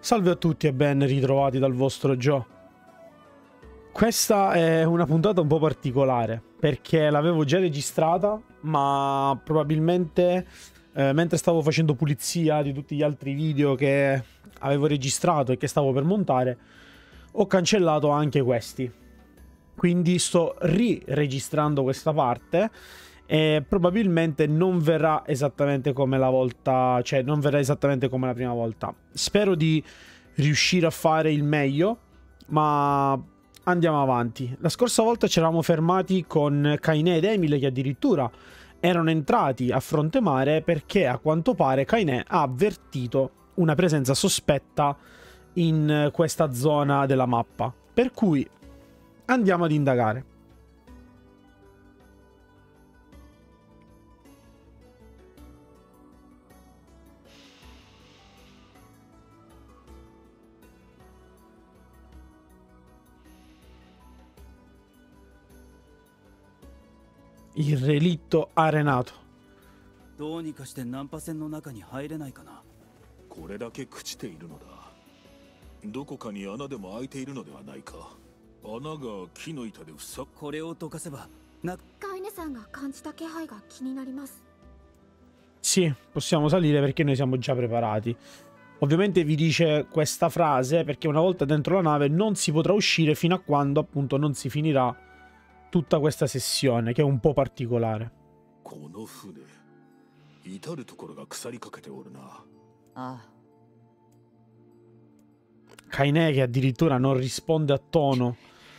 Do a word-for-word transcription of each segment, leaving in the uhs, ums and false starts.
Salve a tutti e ben ritrovati dal vostro Joe. Questa è una puntata un po' particolare perché l'avevo già registrata, ma probabilmente eh, mentre stavo facendo pulizia di tutti gli altri video che avevo registrato e che stavo per montare, ho cancellato anche questi. Quindi sto riregistrando questa parte e probabilmente non verrà esattamente come la volta, cioè non verrà esattamente come la prima volta. Spero di riuscire a fare il meglio, ma andiamo avanti. La scorsa volta ci eravamo fermati con Kainé ed Emil che addirittura erano entrati a fronte mare perché a quanto pare Kainé ha avvertito una presenza sospetta in questa zona della mappa, per cui andiamo ad indagare. Il relitto arenato. どうにかしてナンパ船の中に入れないかな。 これだけ朽ちているのだ。どこかに穴でも開いているのではないか。穴が木の板で塞ぐ。 これをどかせばな。 カイネさんが感じた気配が気になります。 Sì, possiamo salire perché noi siamo già preparati. Ovviamente vi dice questa frase perché una volta dentro la nave non si potrà uscire fino a quando appunto non si finirà tutta questa sessione, che è un po' particolare. この船、至るところが腐りかけておるな。 ああ。 Kainé che addirittura non risponde a tono.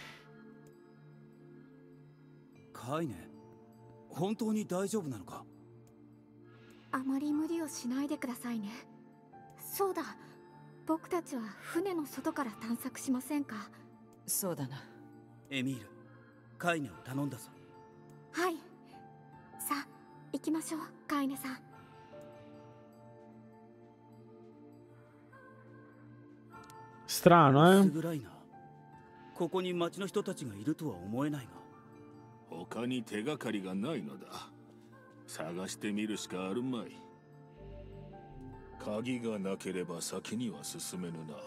カイネ、本当に大丈夫なのか。 あまり無理をしないでくださいね。そうだ、僕たちは船の外から探索しませんか。 そうだな。 エミール、カイネを頼んだぞ。 はい。さあ、行きましょう、カイネさん。 Strano, eh? 薄暗いな。ここに町の人たちがいるとは思えないが。 他に手がかりがないのだ。探してみるしかあるまい。鍵がなければ先には進めぬな。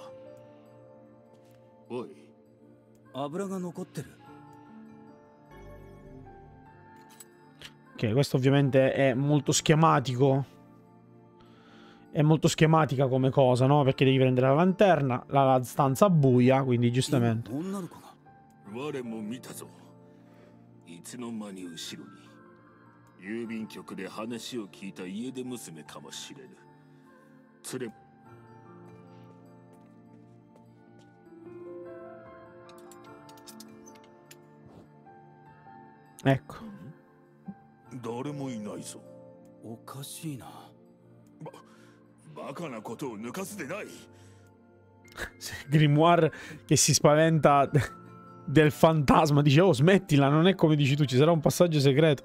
おい。 油が残ってる。 Ok, questo ovviamente è molto schematico. È molto schematica come cosa, no? Perché devi prendere la lanterna, la, la stanza buia, quindi giustamente. 女の子が。 我も見たぞ。いつの間に後ろに。郵便局で話を聞いた家出娘かもしれぬ。連れ。 Ecco. 誰もいないぞ。 おかしいな。 ば、バカなことを抜かすでない。 Grimoire che si spaventa del fantasma. Dice, oh, smettila, non è come dici tu, ci sarà un passaggio segreto.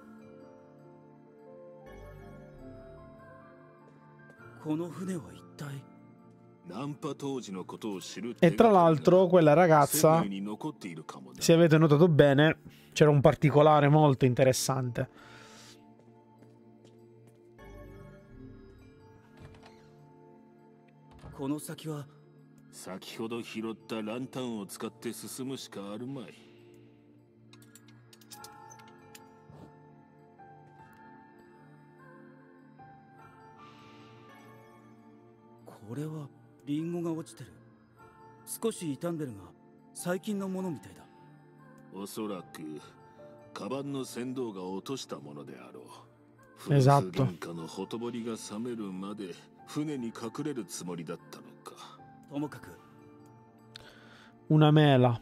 E tra l'altro quella ragazza, se avete notato bene, c'era un particolare molto interessante. Kono saki wa 先ほど拾ったランタンを使って進むしかあるまい。 これはリンゴが落ちてる。少し傷んでるが最近のものみたいだ。 おそらくカバンの船頭が落としたものであろう。 Esatto. 古民家のほとぼりが冷めるまで船に隠れるつもりだったのか。 ともかく Una mela.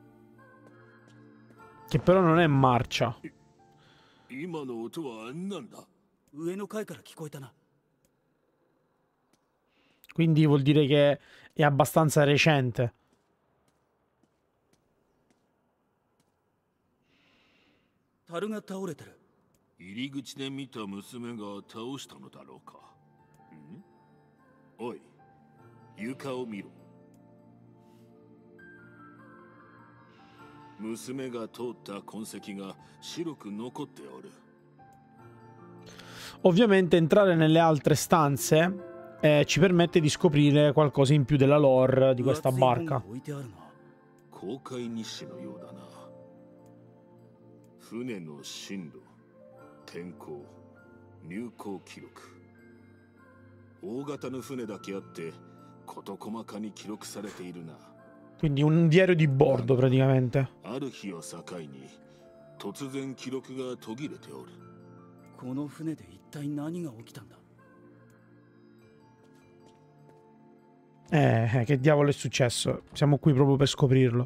Che però non è marcia. 今の音は何だ。 上の階から聞こえたな。 Quindi vuol dire che è abbastanza recente. 樽が倒れてる。 入り口で見た娘が倒したのだろうか。ん？おい、床を見ろ。娘が通った痕跡が白く残っておる。 Ovviamente entrare nelle altre stanze eh, ci permette di scoprire qualcosa in più della lore di questa barca. 航海日誌のようだな。船の進路、天候、入港記録。大型の船だけあって事細かに記録されているな。 Quindi un diario di bordo praticamente. ある日を境に突然記録が途切れておる。 この船で一体何が起きたんだ。 Eh, eh, che diavolo è successo? Siamo qui proprio per scoprirlo.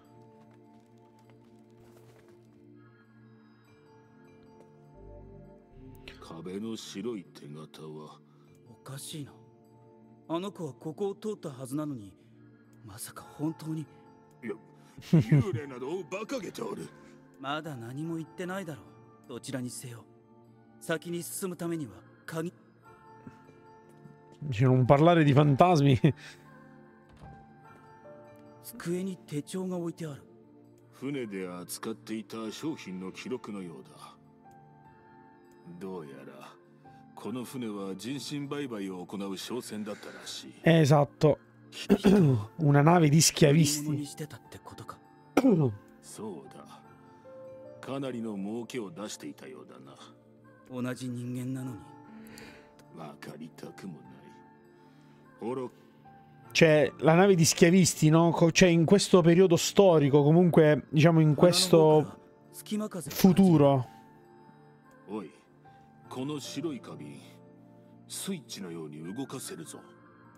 Oかしいな。あの子はここを通ったはずなのに、まさか本当に。 いや、幽霊などを馬鹿げておる。 まだ何も言ってないだろう。どちらにせよ。先に進むためには鍵。 Non parlare di fantasmi. 机に手帳が置いてある。 船で扱っていた商品の記録のようだ。どうやらこの船は人身売買を行う商船だったらしい。 Esatto. Una nave di schiavisti. そうだ。かなりの儲けを出していたようだな。 同じ人間なのに。 わかりたくもない。 Cioè, la nave di schiavisti, no? Cioè, in questo periodo storico, comunque, diciamo, in questo futuro. Oi, この白い花瓶、スイッチのように動かせるぞ。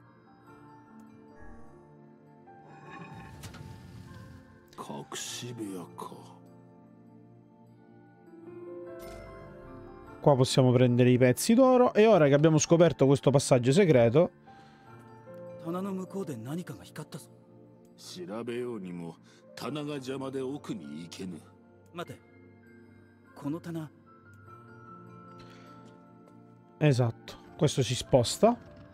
隠し部屋か。 Qua possiamo prendere i pezzi d'oro. E ora che abbiamo scoperto questo passaggio segreto, 棚の向こうで何かが光ったぞ。 調べようにも棚が邪魔で奥に行けぬ。 待て。この棚。 esatto, questo si sposta.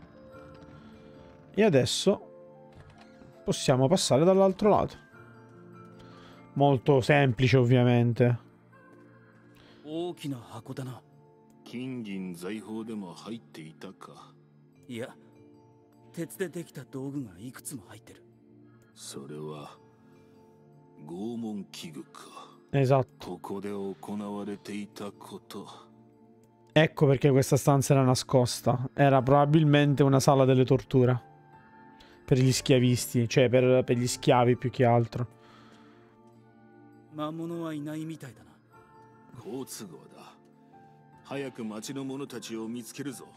E adesso possiamo passare dall'altro lato. Molto semplice, ovviamente. 大きな箱だな。 金銀財宝でも入っていたか。 いや。 鉄でできた道具がいくつも入ってる。 それは拷問器具か。 Esatto. ここで行われていたこと。 Ecco perché questa stanza era nascosta. Era probabilmente una sala delle torture. Per gli schiavisti, cioè per, per gli schiavi più che altro. 魔物はいないみたいだな。 好都合だ。早く町の者たちを見つけるぞ。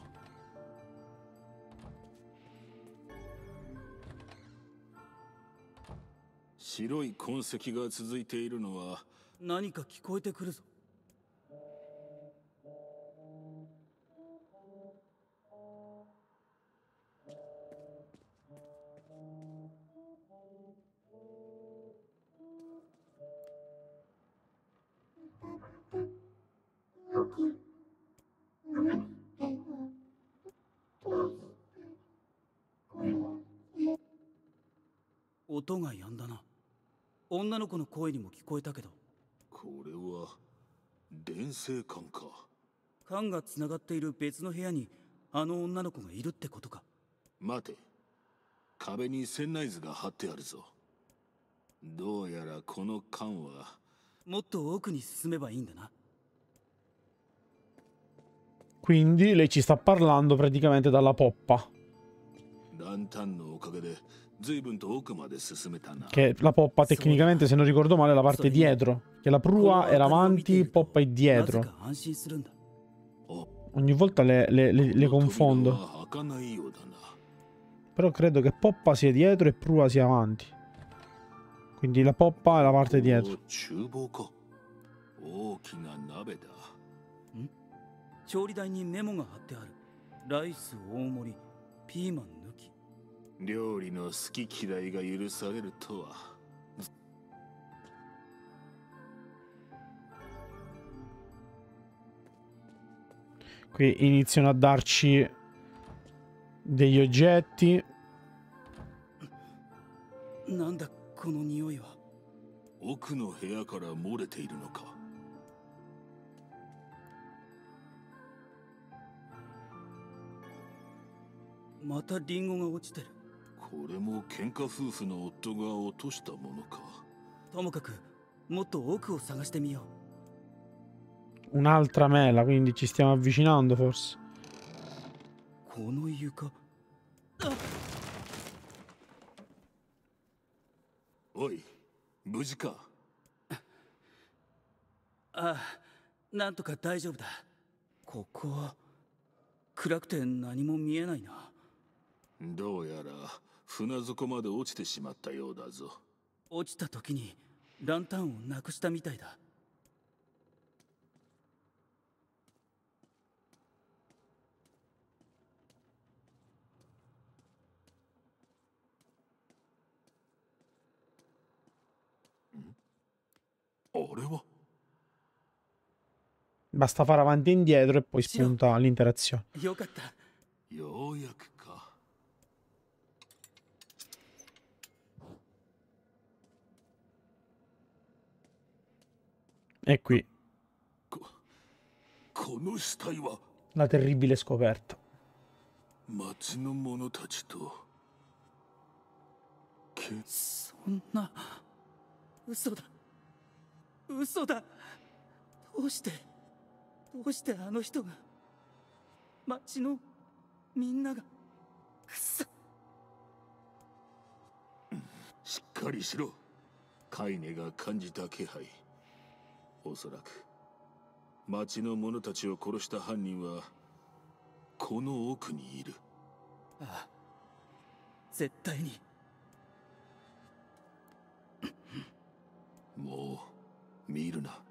白い痕跡が続いているのは何か聞こえてくるぞ。音が止んだな。 女の子の声にも聞こえたけど。 これは電声管か。 管がつながっている別の部屋にあの女の子がいるってことか。 待て。壁に船内図が貼ってあるぞ。どうやらこの管はもっと奥に進めばいいんだな。 Quindi lei ci sta parlando praticamente dalla poppa. ランタンのおかげで Che la poppa tecnicamente, se non ricordo male, è la parte dietro. Che la prua era avanti, poppa è dietro. Ogni volta le, le, le, le confondo. Però credo che poppa sia dietro e prua sia avanti. Quindi la poppa è la parte dietro. 調理台にメモが貼ってある。ライス大盛り、ピーマン抜き。 料理の好き嫌いが許されるとは。 Qui iniziano a darci degli oggetti. なんだこの匂いは。 奥の部屋から漏れているのか。 こまたリンゴが落ちてる。 これも喧嘩夫婦の夫が落としたものか。 ともかくもっと奥を探してみよう。 Un'altra mela, quindi ci stiamo avvicinando forse. この床。 おい、無事か。 ああ、なんとか大丈夫だ。ここは暗くて何も見えないな。 どうやら船底まで落ちてしまったようだぞ。 落ちた時にランタンをなくしたみたいだ。 あれは Basta fare avanti e indietro e poi spunta l'interazione. よかった。 ようやくか。 E qui こ、この死体は la terribile scoperta. 町の者たちと。け、 そんな、嘘だ。嘘だ。どうして、どうしてあの人が、町のみんなが、くそ。 しっかりしろ。カイネが感じた気配。おそらく町の者たちを殺した犯人はこの奥にいる。 ああ、絶対に。 もう見るな。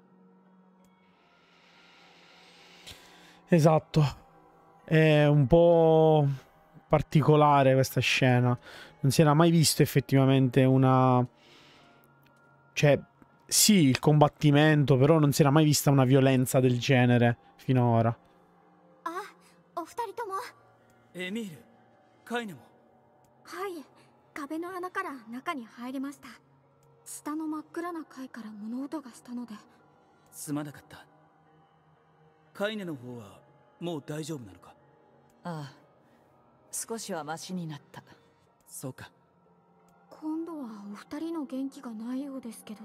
Esatto. È un po' particolare questa scena. Non si era mai visto effettivamente una... Cioè, sì, il combattimento, però non si era mai vista una violenza del genere finora. あ、お二人とも。 エミール、カイネも。 はい、壁の穴から中に入れました。下の真っ暗な階から物音がしたので。 すまなかった。カイネの方はもう大丈夫なのか。 ああ、少しはマシになった。 そうか。 今度はお二人の元気がないようですけど。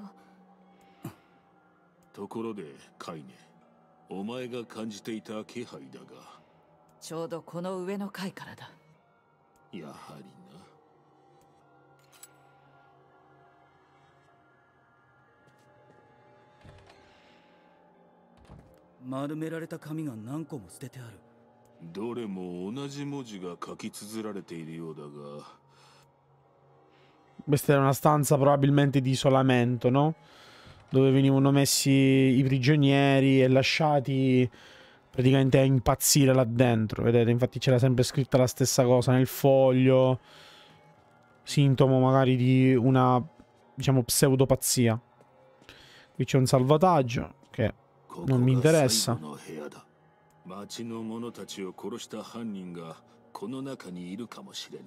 ところでカイネ、お前が感じていた気配だが。 ちょうどこの上の階からだ。 やはりな。 丸められた紙が何個も捨ててある。 どれも同じ文字が書き綴られているようだが。 Questa era una stanza probabilmente di isolamento, no? Dove venivano messi i prigionieri e lasciati praticamente a impazzire là dentro. Vedete, infatti c'era sempre scritta la stessa cosa nel foglio. Sintomo magari di una, diciamo, pseudopazzia. Qui c'è un salvataggio che non mi interessa. 町の者たちを殺した犯人がこの中にいるかもしれぬ。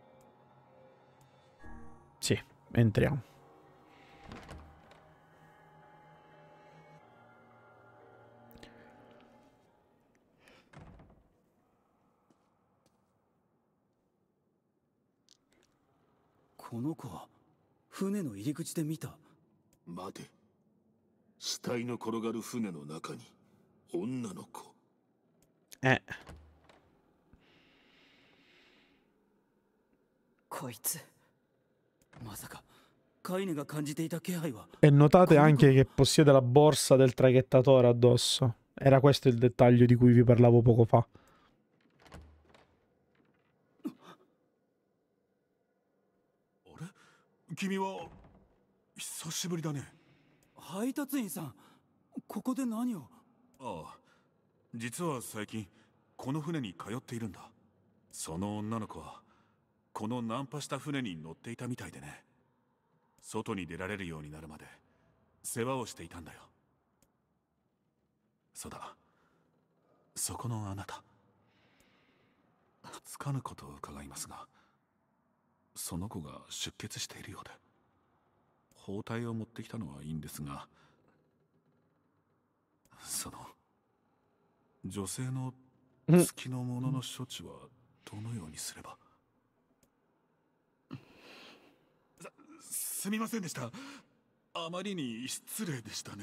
Sì, entriamo. Kono 船の入り口で見た。 待て。死体の転がる船の中に女の子。 Eh. こいつ。まさかカイネが感じていた気配は。 E notate anche che possiede la borsa del traghettatore addosso. Era questo il dettaglio di cui vi parlavo poco fa. 君は久しぶりだね。 配達員さん、ここで何を？ ああ、実は最近この船に通っているんだ。その女の子はこのナンパした船に乗っていたみたいでね。外に出られるようになるまで世話をしていたんだよ。そうだ、そこのあなた、つかぬことを伺いますが、その子が出血しているようで、包帯を持ってきたのはいいんですが、その女性の月のものの処置はどのようにすれば。す、すみませんでした。あまりに失礼でしたね。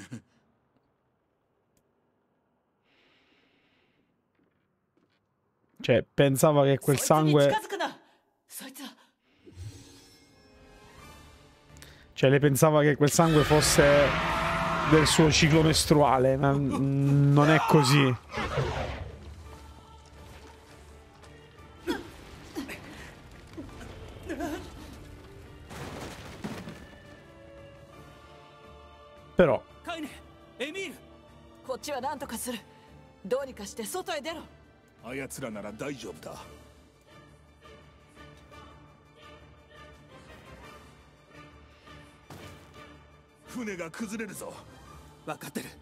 Cioè, pensava che quel そいつに sangue... 近づくな。そいつは Cioè, lei pensava che quel sangue fosse del suo ciclo mestruale, ma mm, non è così. Però カイネ、エミール。 こっちは何とかする。どうにかして外へ出ろ。 あやつらなら大丈夫だ。船が崩れるぞ。 分かってる。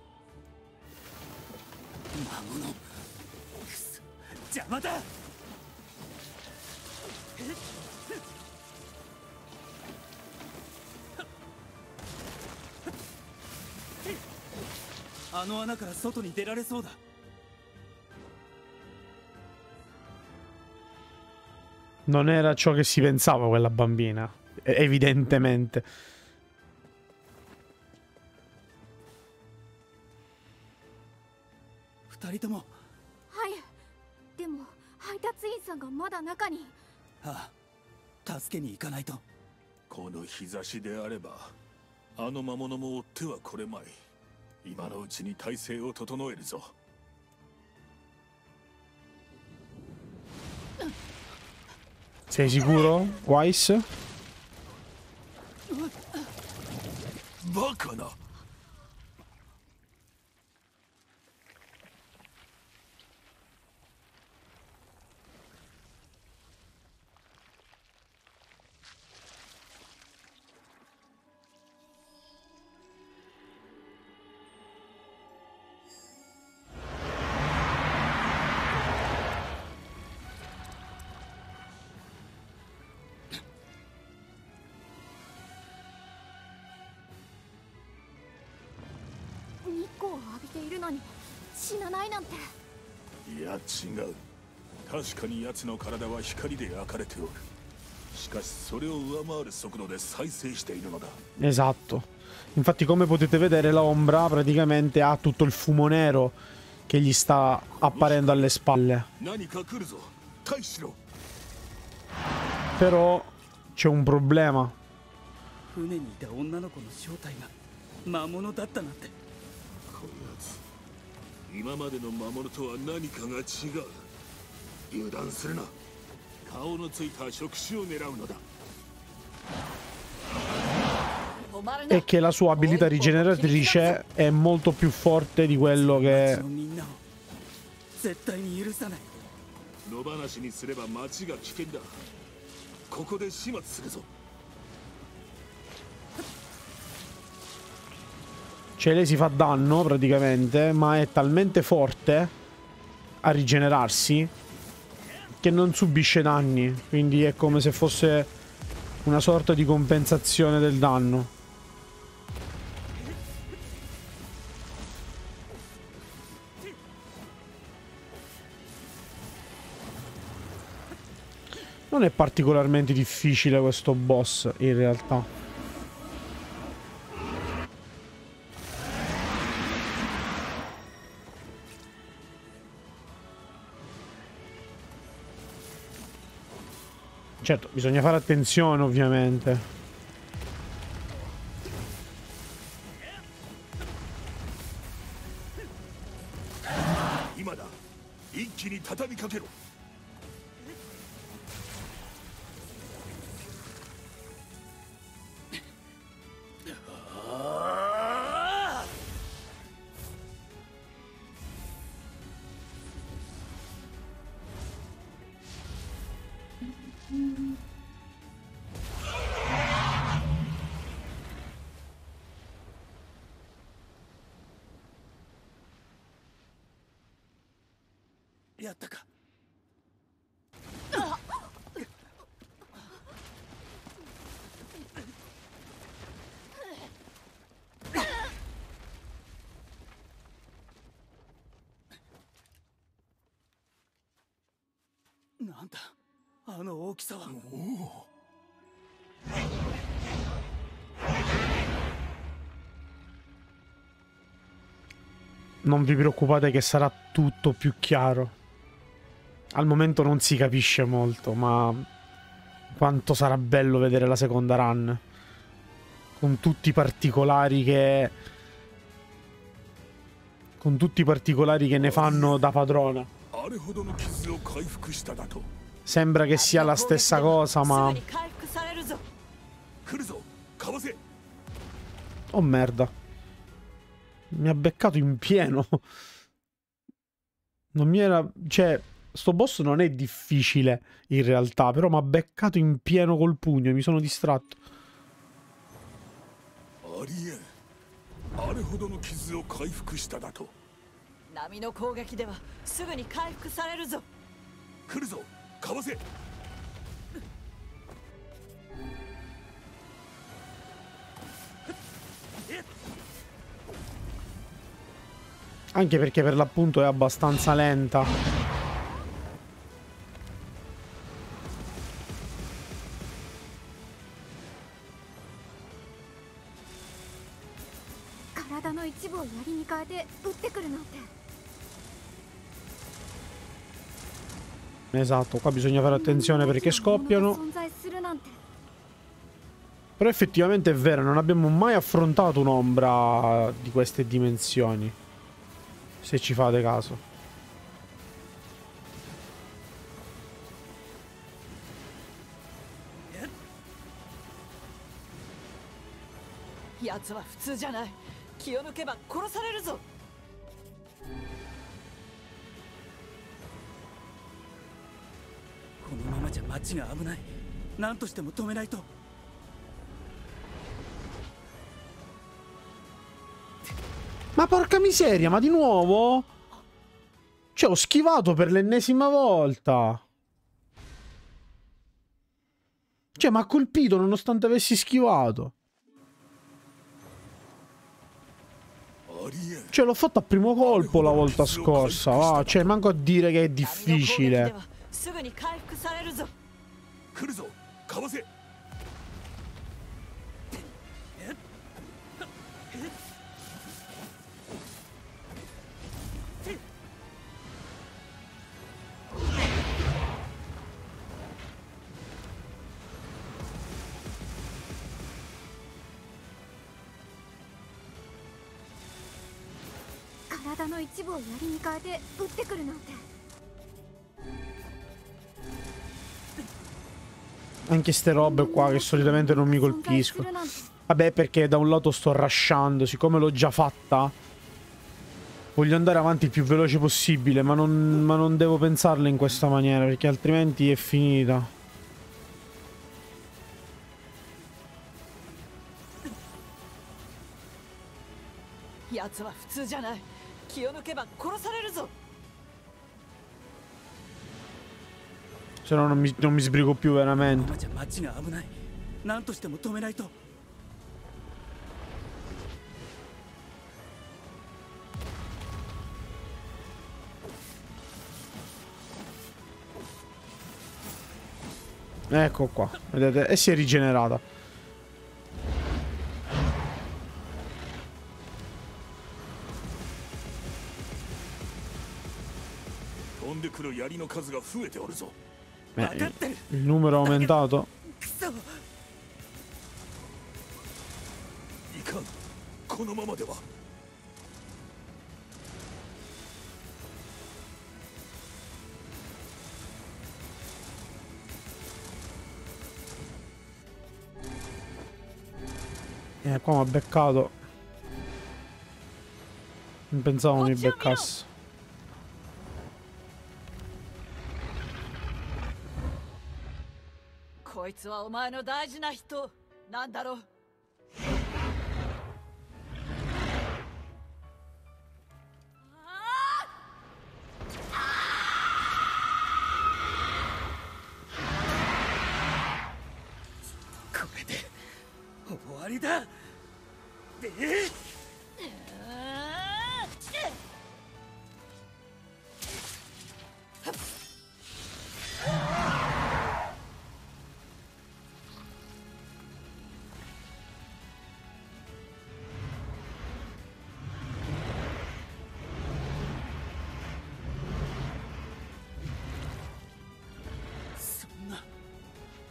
魔物。くそ、邪魔だ。あの穴から外に出られそうだ。 non era ciò che si pensava quella bambina, evidentemente. 二人とも。 はいでも配達員さんがまだ中に。 ああ、助けに行かないと。 この日差しであればあの魔物も追ってはこれまい。今のうちに体勢を整えるぞ。 Sei sicuro, Weiss? バカな。 日光を浴びているのに死なないなんて。 いや違う。確かに奴の体は光で焼かれておる。しかしそれを上回る速度で再生しているのだ。 Esatto. Infatti, come potete vedere, l'ombra praticamente ha tutto il fumo nero che gli sta apparendo alle spalle. 何か来るぞ。退避しろ。 Però c'è un problema. 船にいた女の子の正体が魔物だったなんて。 こやつ今までの魔物とは何かが違う。油断するな。顔のついた触手を狙うのだ。 E che la sua abilità rigeneratrice è molto più forte di quello che... みんなを絶対に許さない。 野放しにすれば町が危険だ。ここで始末するぞ。 Cioè lei si fa danno praticamente, ma è talmente forte a rigenerarsi che non subisce danni. Quindi è come se fosse una sorta di compensazione del danno. Non è particolarmente difficile questo boss in realtà. Certo, bisogna fare attenzione ovviamente. 今だ。一気に畳みかけろ。 やったか。 なんだあの大きさは。 Non vi preoccupate che sarà tutto più chiaro. Al momento non si capisce molto, ma quanto sarà bello vedere la seconda run. Con tutti i particolari che... Con tutti i particolari che ne fanno da padrona. Sembra che sia la stessa cosa, ma... Oh merda. Mi ha beccato in pieno. Non mi era... Cioè, sto boss non è difficile in realtà, però mi ha beccato in pieno col pugno, mi sono distratto. Anche perché per l'appunto è abbastanza lenta. Esatto, qua bisogna fare attenzione perché scoppiano. Però effettivamente è vero, non abbiamo mai affrontato un'ombra di queste dimensioni. Se ci fate caso. Ma porca miseria, ma di nuovo? Cioè, ho schivato per l'ennesima volta. Cioè, mi ha colpito nonostante avessi schivato. Cioè, l'ho fatto a primo colpo la volta scorsa. Va, cioè, manco a dire che è difficile. Anche ste robe qua che solitamente non mi colpiscono. Vabbè, perché da un lato sto rushando. Siccome l'ho già fatta, voglio andare avanti il più veloce possibile. Ma non, ma non devo pensarla in questa maniera, perché altrimenti è finita. Se no non mi, non mi sbrigo più veramente. Ecco qua, vedete? E si è rigenerata. Beh, il numero è aumentato. Eh, qua mi ha beccato. Non pensavo mi beccasse.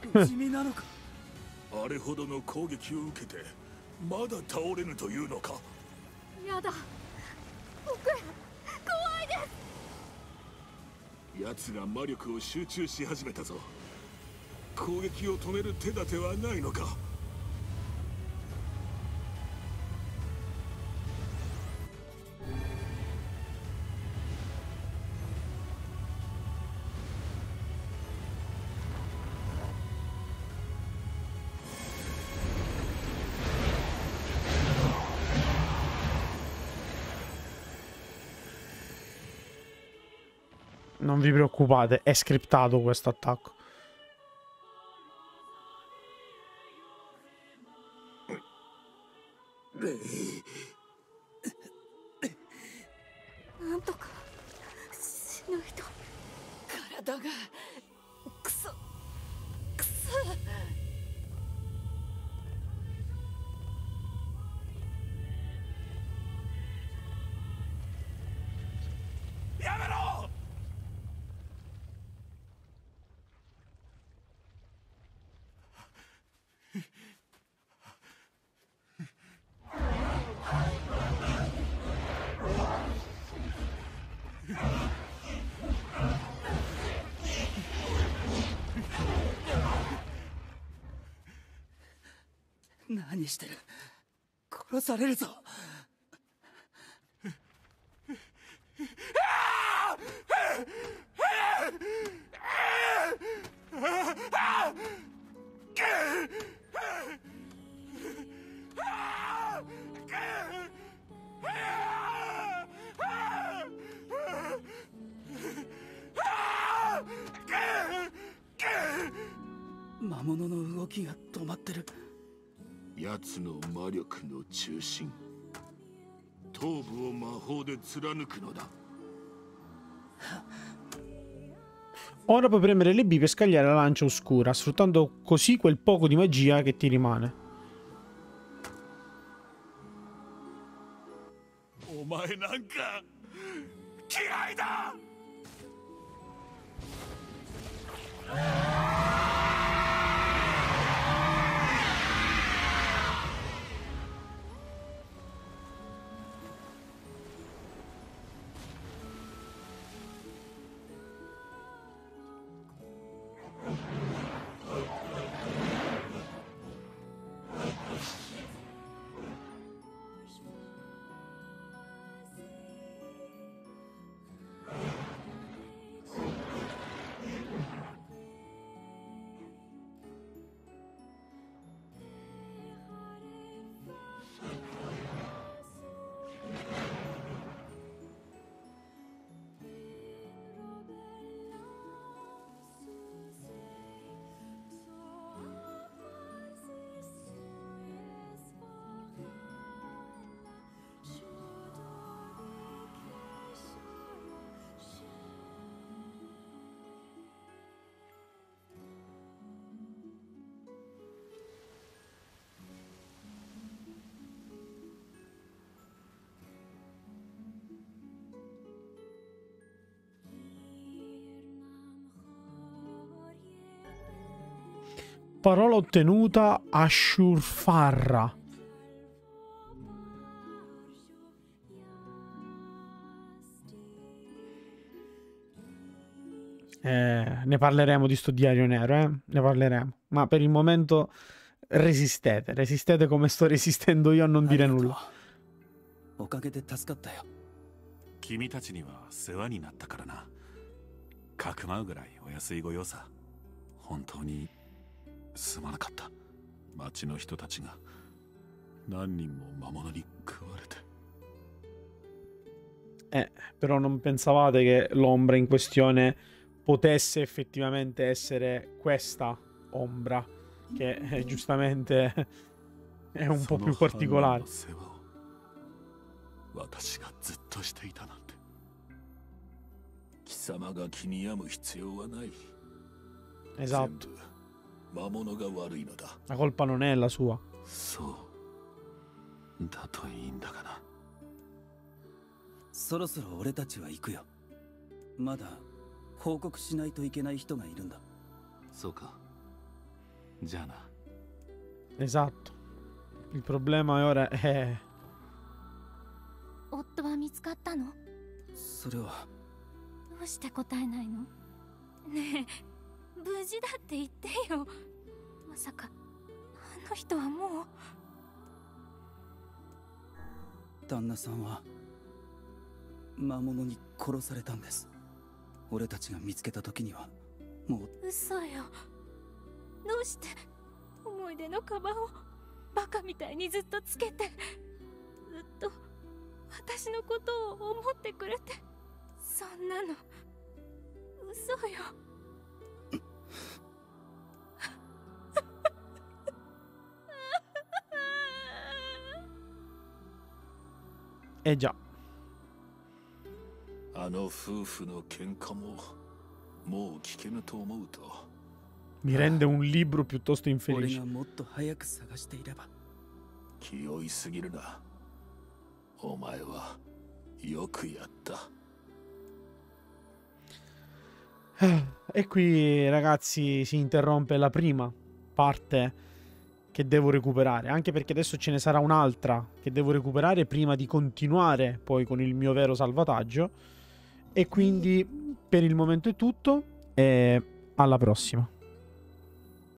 不死身なのか。 あれほどの攻撃を受けてまだ倒れぬというのか。 やだ、僕怖いです。 奴が魔力を集中し始めたぞ。攻撃を止める手立てはないのか。 Non vi preoccupate, è scriptato questo attacco. 何してる。殺されるぞ。魔物の動きが止まってる。 奴の魔力の中心、頭部を魔法で貫くのだ。 Ora puoi premere le B per scagliare la lancia oscura, sfruttando così quel poco di magia che ti rimane. お前なんか嫌いだ。 Parola ottenuta Ashurfarra. Eh, ne parleremo di sto diario nero, eh? Ne parleremo. Ma per il momento resistete, resistete come sto resistendo io a non dire nulla. おかげで助かったよ。 君たちには世話になったからな。かくまうぐらいお安いご用さ。本当にすまなかった。町の人たちが何人も魔物に食われて。 Eh, però non pensavate che l'ombra in questione potesse effettivamente essere questa ombra, che eh, giustamente è un po' più particolare. Esatto. La colpa non è la sua. So. そろそろ俺たちは行くよ。まだ報告しないといけない人がいるんだ。 そうか。 じゃあな。 Esatto. Il problema ora è... 夫は見つかったの？ それはどうして答えないの？ねえ、無事だって言ってよ。まさかあの人はもう。 旦那さんは魔物に殺されたんです。俺たちが見つけた時にはもう。 嘘よ。どうして思い出のカバンをバカみたいにずっとつけて、ずっと私のことを思ってくれて。そんなの嘘よ。 Eh già. あの夫婦の喧嘩ももう聞けぬと思うと Mi rende un libro piuttosto 俺 infelice. がもっと早く探していれば。 気負いすぎるな。お前はよくやった。 E qui, ragazzi, si interrompe la prima parte che devo recuperare, anche perché adesso ce ne sarà un'altra che devo recuperare prima di continuare poi con il mio vero salvataggio. E quindi per il momento è tutto e alla prossima.